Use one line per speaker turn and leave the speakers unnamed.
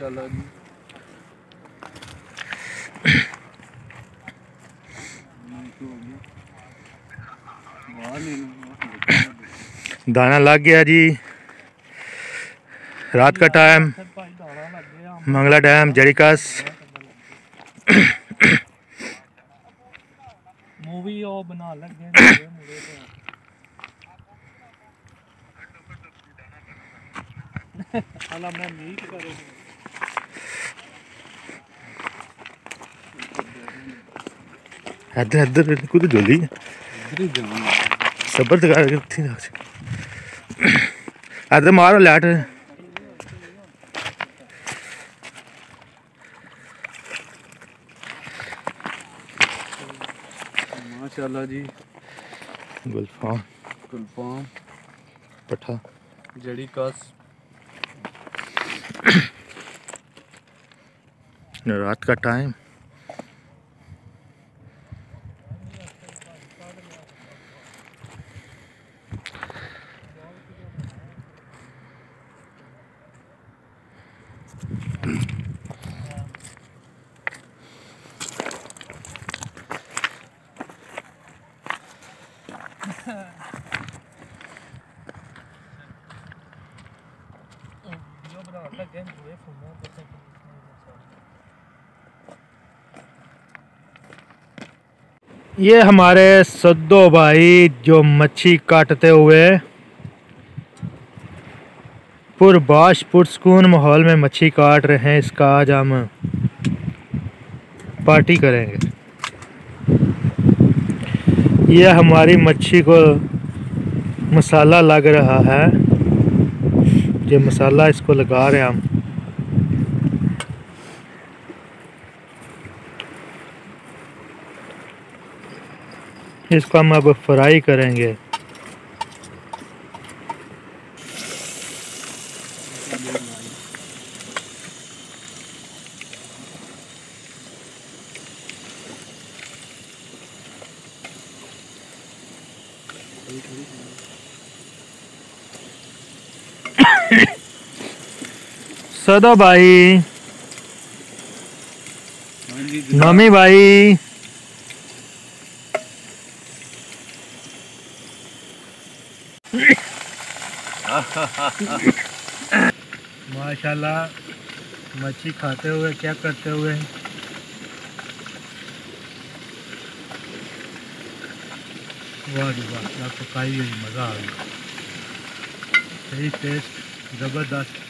माशाल्लाह जी।
दाना लग गया जी। रात का टाइम, मंगला डैम जड़ीकस।
मूवी बना लगे मैं मीट करो
इधर कुछ जल्दी सबर इधर मारो लाइट।
माशाल्लाह जी। गुलफाम
पठा
जड़ीकस।
रात का टाइम। ये हमारे सद्दो भाई जो मच्छी काटते हुए पुरबाश पुरसकून माहौल में मच्छी काट रहे हैं। इसका आज हम पार्टी करेंगे। ये हमारी मच्छी को मसाला लग रहा है। ये मसाला इसको लगा रहे हैं हम। इसको हम अब फ्राई करेंगे। सदो भाई, मम्मी भाई, माशाल्लाह मच्छी खाते हुए क्या करते हुए वाह जी वाह, आपको खाई हुई मज़ा आ गया। सही टेस्ट ज़बरदस्त।